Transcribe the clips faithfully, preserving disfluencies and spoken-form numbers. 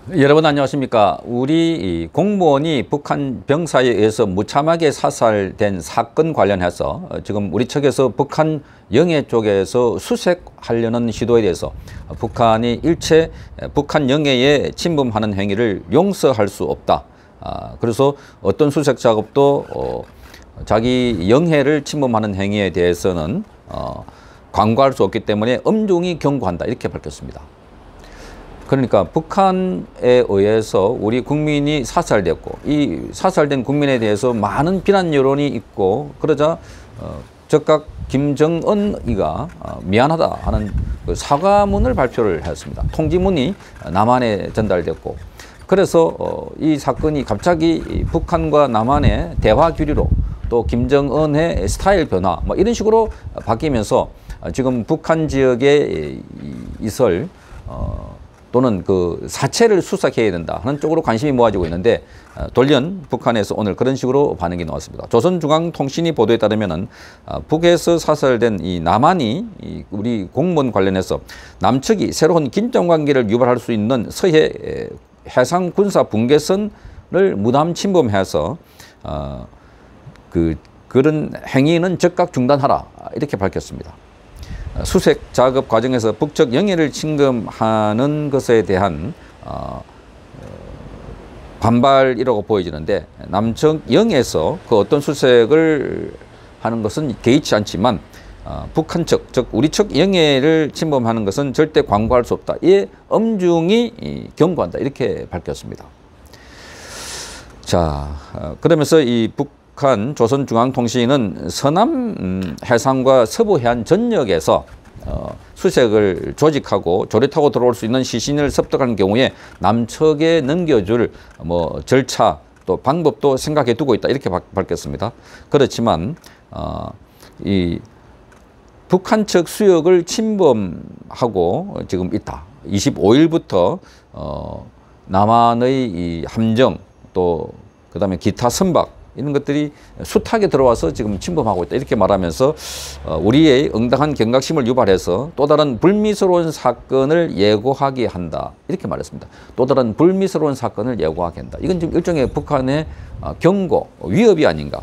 여러분 안녕하십니까. 우리 공무원이 북한 병사에 의해서 무참하게 사살된 사건 관련해서 지금 우리 측에서 북한 영해 쪽에서 수색하려는 시도에 대해서 북한이 일체 북한 영해에 침범하는 행위를 용서할 수 없다. 그래서 어떤 수색 작업도 자기 영해를 침범하는 행위에 대해서는 관과할 수 없기 때문에 엄중히 경고한다, 이렇게 밝혔습니다. 그러니까 북한에 의해서 우리 국민이 사살됐고, 이 사살된 국민에 대해서 많은 비난 여론이 있고, 그러자 어, 즉각 김정은이가 어, 미안하다 하는 그 사과문을 발표를 했습니다. 통지문이 남한에 전달됐고, 그래서 어, 이 사건이 갑자기 북한과 남한의 대화 규리로 또 김정은의 스타일 변화 뭐 이런 식으로 바뀌면서 지금 북한 지역에 있을 어, 또는 그 사체를 수색해야 된다 하는 쪽으로 관심이 모아지고 있는데, 돌연 북한에서 오늘 그런 식으로 반응이 나왔습니다. 조선중앙통신이 보도에 따르면은 북에서 사살된 이 남한이 우리 공무원 관련해서 남측이 새로운 긴장 관계를 유발할 수 있는 서해 해상 군사 분계선을 무단 침범해서 어, 그 그런 행위는 즉각 중단하라, 이렇게 밝혔습니다. 수색 작업 과정에서 북측 영해를 침범하는 것에 대한 어, 반발이라고 보여지는데, 남측 영해에서 그 어떤 수색을 하는 것은 개의치 않지만 어, 북한 측, 즉 우리 측 영해를 침범하는 것은 절대 관과할 수 없다. 이에 엄중히 경고한다, 이렇게 밝혔습니다. 자, 어, 그러면서 이 북 북한 조선중앙통신은 서남 해상과 서부 해안 전역에서 어, 수색을 조직하고 조례타고 들어올 수 있는 시신을 습득하는 경우에 남측에 넘겨줄 뭐 절차 또 방법도 생각해 두고 있다, 이렇게 밝혔습니다. 그렇지만 어, 이 북한 측 수역을 침범하고 지금 있다. 이십오 일부터 어, 남한의 이 함정 또 그다음에 기타 선박 이런 것들이 숱하게 들어와서 지금 침범하고 있다, 이렇게 말하면서 우리의 응당한 경각심을 유발해서 또 다른 불미스러운 사건을 예고하게 한다, 이렇게 말했습니다. 또 다른 불미스러운 사건을 예고하게 한다. 이건 지금 일종의 북한의 경고, 위협이 아닌가.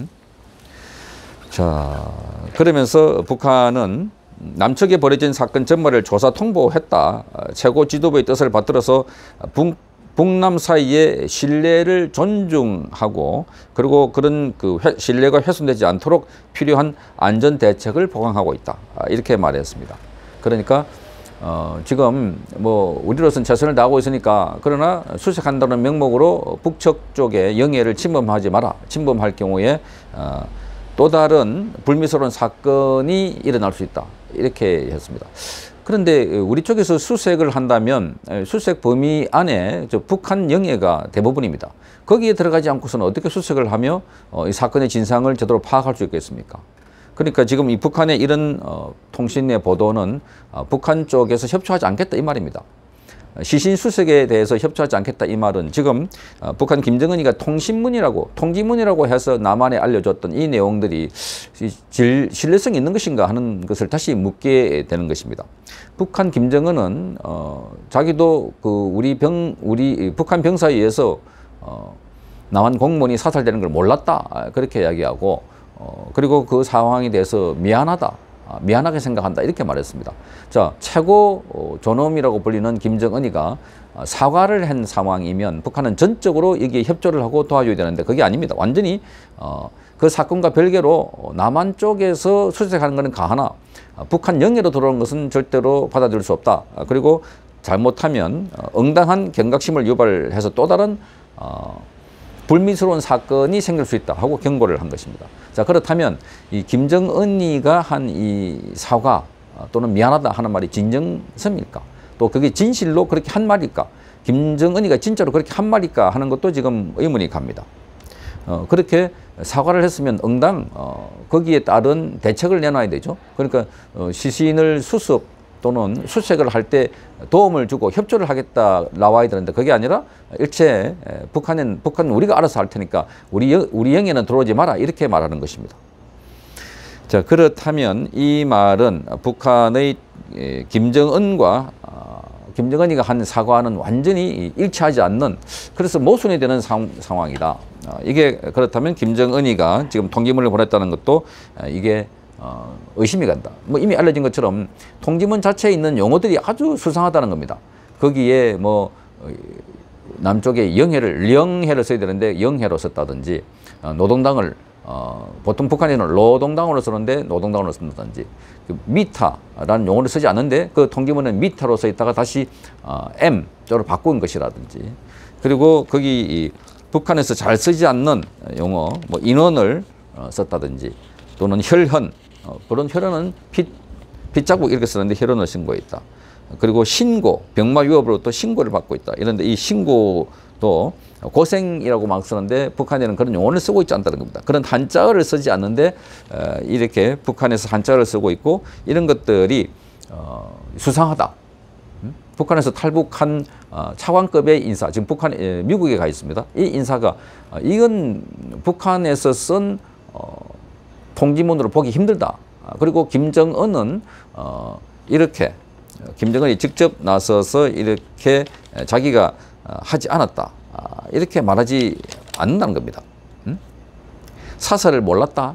자, 그러면서 북한은 남측에 벌어진 사건 전말을 조사 통보했다. 최고 지도부의 뜻을 받들어서 북 북남 사이의 신뢰를 존중하고, 그리고 그런 그 회, 신뢰가 훼손되지 않도록 필요한 안전 대책을 보강하고 있다, 이렇게 말했습니다. 그러니까 어, 지금 뭐 우리로서는 최선을 다하고 있으니까, 그러나 수색한다는 명목으로 북측 쪽에 영해를 침범하지 마라. 침범할 경우에 어, 또 다른 불미스러운 사건이 일어날 수 있다, 이렇게 했습니다. 그런데 우리 쪽에서 수색을 한다면 수색 범위 안에 저 북한 영해가 대부분입니다. 거기에 들어가지 않고서는 어떻게 수색을 하며 이 사건의 진상을 제대로 파악할 수 있겠습니까? 그러니까 지금 이 북한의 이런 어, 통신의 보도는 어, 북한 쪽에서 협조하지 않겠다, 이 말입니다. 시신 수색에 대해서 협조하지 않겠다, 이 말은 지금 어, 북한 김정은이가 통신문이라고 통지문이라고 해서 남한에 알려줬던 이 내용들이 질, 신뢰성이 있는 것인가 하는 것을 다시 묻게 되는 것입니다. 북한 김정은은 어, 자기도 그 우리 병 우리 북한 병사에 의해서 어, 남한 공무원이 사살되는 걸 몰랐다, 그렇게 이야기하고 어, 그리고 그 상황에 대해서 미안하다. 미안하게 생각한다, 이렇게 말했습니다. 자, 최고 존엄이라고 불리는 김정은이가 사과를 한 상황이면 북한은 전적으로 여기에 협조를 하고 도와줘야 되는데 그게 아닙니다. 완전히 어, 그 사건과 별개로 남한 쪽에서 수색하는 것은 가하나 북한 영해로 들어오는 것은 절대로 받아들일 수 없다. 그리고 잘못하면 응당한 경각심을 유발해서 또 다른 어, 불미스러운 사건이 생길 수 있다 하고 경고를 한 것입니다. 자, 그렇다면 이 김정은이가 한 이 사과 또는 미안하다 하는 말이 진정성일까? 또 그게 진실로 그렇게 한 말일까? 김정은이가 진짜로 그렇게 한 말일까 하는 것도 지금 의문이 갑니다. 어, 그렇게 사과를 했으면 응당 어, 거기에 따른 대책을 내놔야 되죠. 그러니까 어, 시신을 수습 또는 수색을 할 때 도움을 주고 협조를 하겠다 나와야 되는데, 그게 아니라 일체 북한은 북한은 우리가 알아서 할 테니까 우리 우리 영해는 들어오지 마라, 이렇게 말하는 것입니다. 자, 그렇다면 이 말은 북한의 김정은과 김정은이가 한 사과는 완전히 일치하지 않는, 그래서 모순이 되는 상, 상황이다. 어, 이게 그렇다면 김정은이가 지금 통지문을 보냈다는 것도 어, 이게 어, 의심이 간다. 뭐 이미 알려진 것처럼 통지문 자체에 있는 용어들이 아주 수상하다는 겁니다. 거기에 뭐 남쪽에 영해를 영해를 써야 되는데 영해로 썼다든지, 어, 노동당을 어, 보통 북한에는 노동당으로 쓰는데 노동당으로 쓴다든지, 그 미타라는 용어를 쓰지 않는데 그 통지문은 미타로 써 있다가 다시 어, M 쪽으로 바꾼 것이라든지, 그리고 거기 이 북한에서 잘 쓰지 않는 용어, 뭐 인원을 어, 썼다든지, 또는 혈헌, 어, 그런 혈헌은 핏, 핏자국 이렇게 쓰는데 혈헌을 신고해 있다. 그리고 신고, 병마 위협으로 또 신고를 받고 있다. 이런데 이 신고도 고생이라고 막 쓰는데 북한에는 그런 용어를 쓰고 있지 않다는 겁니다. 그런 한자어를 쓰지 않는데 어, 이렇게 북한에서 한자어를 쓰고 있고, 이런 것들이 어, 수상하다. 음? 북한에서 탈북한 어, 차관급의 인사, 지금 북한, 에, 미국에 가 있습니다. 이 인사가 어, 이건 북한에서 쓴 어, 통지문으로 보기 힘들다. 그리고 김정은은 어, 이렇게 김정은이 직접 나서서 이렇게 자기가 하지 않았다. 이렇게 말하지 않는다는 겁니다. 사설을 몰랐다.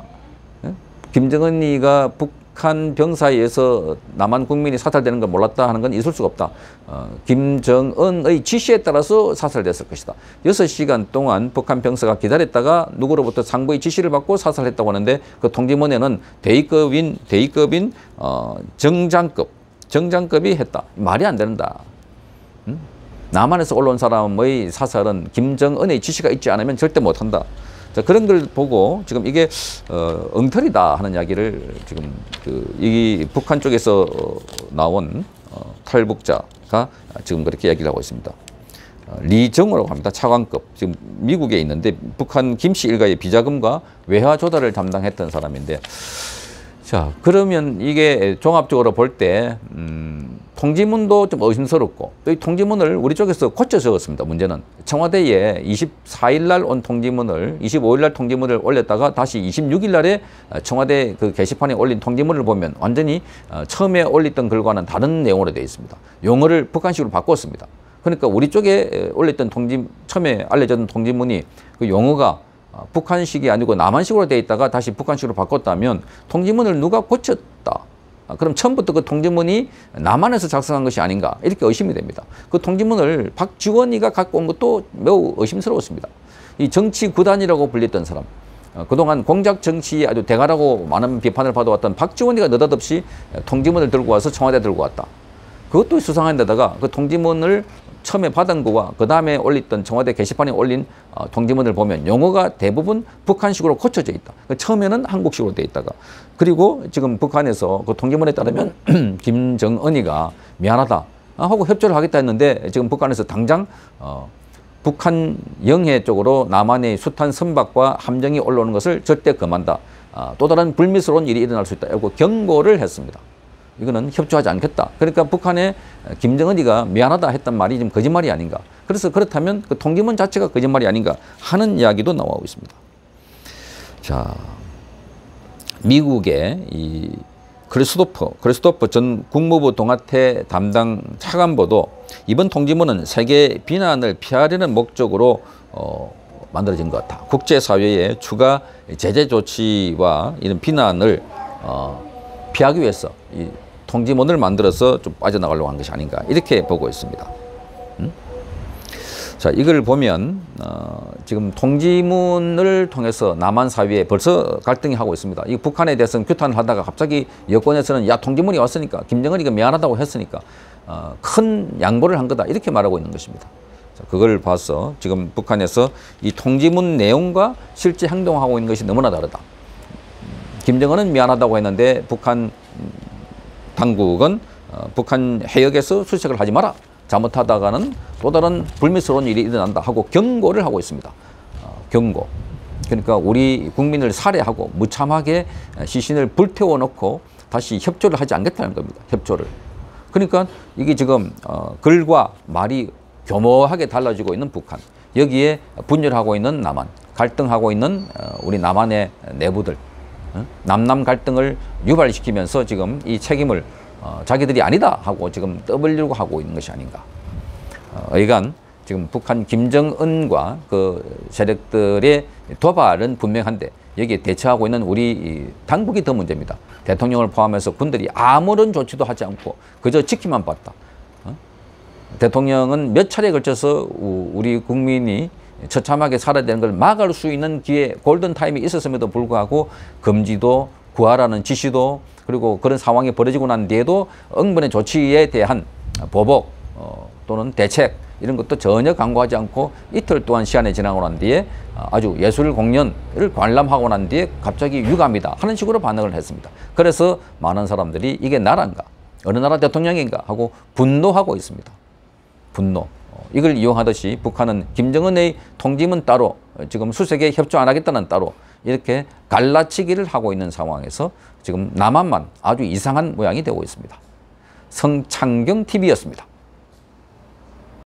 김정은이가 북한 병사에 의해서 남한 국민이 사살되는 걸 몰랐다 하는 건 있을 수가 없다. 김정은의 지시에 따라서 사살됐을 것이다. 여섯 시간 동안 북한 병사가 기다렸다가 누구로부터 상부의 지시를 받고 사살했다고 하는데, 그 통지문에는 대위급인, 대위급인 어, 정장급, 정장급이 했다. 말이 안 된다. 음? 남한에서 올라온 사람의 사살은 김정은의 지시가 있지 않으면 절대 못한다. 자, 그런 걸 보고 지금 이게 어, 엉터리다 하는 이야기를 지금 그, 이 북한 쪽에서 어, 나온 어, 탈북자가 지금 그렇게 이야기를 하고 있습니다. 어, 리정우라고 합니다. 차관급. 지금 미국에 있는데 북한 김씨 일가의 비자금과 외화 조달을 담당했던 사람인데, 자, 그러면 이게 종합적으로 볼 때 음, 통지문도 좀 의심스럽고, 또 이 통지문을 우리 쪽에서 고쳐 적었습니다. 문제는 청와대에 이십사 일 날 온 통지문을, 이십오 일 날 통지문을 올렸다가 다시 이십육 일 날에 청와대 그 게시판에 올린 통지문을 보면 완전히 처음에 올렸던 글과는 다른 내용으로 되어 있습니다. 용어를 북한식으로 바꿨습니다. 그러니까 우리 쪽에 올렸던 통지, 처음에 알려졌던 통지문이 그 용어가 북한식이 아니고 남한식으로 되어 있다가 다시 북한식으로 바꿨다면 통지문을 누가 고쳤다. 그럼 처음부터 그 통지문이 남한에서 작성한 것이 아닌가, 이렇게 의심이 됩니다. 그 통지문을 박지원이가 갖고 온 것도 매우 의심스러웠습니다. 이 정치 구단이라고 불렸던 사람, 그동안 공작 정치의 아주 대가라고 많은 비판을 받아왔던 박지원이가 느닷없이 통지문을 들고 와서 청와대에 들고 왔다. 그것도 수상한 데다가 그 통지문을 처음에 받은 거와 그 다음에 올렸던 청와대 게시판에 올린 어, 통지문을 보면 용어가 대부분 북한식으로 고쳐져 있다. 처음에는 한국식으로 돼 있다가, 그리고 지금 북한에서 그 통지문에 따르면 김정은이가 미안하다 하고 협조를 하겠다 했는데, 지금 북한에서 당장 어, 북한 영해 쪽으로 남한의 숱한 선박과 함정이 올라오는 것을 절대 금한다. 어, 또 다른 불미스러운 일이 일어날 수 있다. 이고 경고를 했습니다. 이거는 협조하지 않겠다. 그러니까 북한에 김정은이가 미안하다 했던 말이 지금 거짓말이 아닌가. 그래서 그렇다면 그 통지문 자체가 거짓말이 아닌가 하는 이야기도 나오고 있습니다. 자, 미국의 이 크리스토퍼, 크리스토퍼 전 국무부 동아태 담당 차관보도 이번 통지문은 세계 비난을 피하려는 목적으로 어, 만들어진 것 같다. 국제사회의 추가 제재 조치와 이런 비난을 어, 피하기 위해서 이 통지문을 만들어서 좀 빠져나가려고 한 것이 아닌가, 이렇게 보고 있습니다. 음? 자, 이걸 보면 어, 지금 통지문을 통해서 남한 사회에 벌써 갈등이 하고 있습니다. 이 북한에 대해서는 규탄을 하다가 갑자기 여권에서는 야, 통지문이 왔으니까 김정은이가 미안하다고 했으니까 어, 큰 양보를 한 거다, 이렇게 말하고 있는 것입니다. 자, 그걸 봐서 지금 북한에서 이 통지문 내용과 실제 행동하고 있는 것이 너무나 다르다. 김정은은 미안하다고 했는데 북한 당국은 어, 북한 해역에서 수색을 하지 마라. 잘못하다가는 또 다른 불미스러운 일이 일어난다 하고 경고를 하고 있습니다. 어, 경고. 그러니까 우리 국민을 살해하고 무참하게 시신을 불태워 놓고 다시 협조를 하지 않겠다는 겁니다. 협조를. 그러니까 이게 지금 어, 글과 말이 교묘하게 달라지고 있는 북한. 여기에 분열하고 있는 남한. 갈등하고 있는 어, 우리 남한의 내부들. 남남 갈등을 유발시키면서 지금 이 책임을 어, 자기들이 아니다 하고 지금 떠벌리려고 하고 있는 것이 아닌가. 어, 의간 지금 북한 김정은과 그 세력들의 도발은 분명한데 여기에 대처하고 있는 우리 당국이 더 문제입니다. 대통령을 포함해서 군들이 아무런 조치도 하지 않고 그저 지키만 봤다. 어? 대통령은 몇 차례에 걸쳐서 우리 국민이 처참하게 살아야 되는 걸 막을 수 있는 기회, 골든타임이 있었음에도 불구하고 금지도 구하라는 지시도 그리고 그런 상황이 벌어지고 난 뒤에도 응번의 조치에 대한 보복 어, 또는 대책 이런 것도 전혀 강구하지 않고 이틀 동안 시간이 지나고 난 뒤에 아주 예술 공연을 관람하고 난 뒤에 갑자기 유감이다 하는 식으로 반응을 했습니다. 그래서 많은 사람들이 이게 나라인가 어느 나라 대통령인가 하고 분노하고 있습니다. 분노. 이걸 이용하듯이 북한은 김정은의 통짐은 따로 지금 수색에 협조 안 하겠다는 따로 이렇게 갈라치기를 하고 있는 상황에서 지금 남한만 아주 이상한 모양이 되고 있습니다. 성창경 티비였습니다.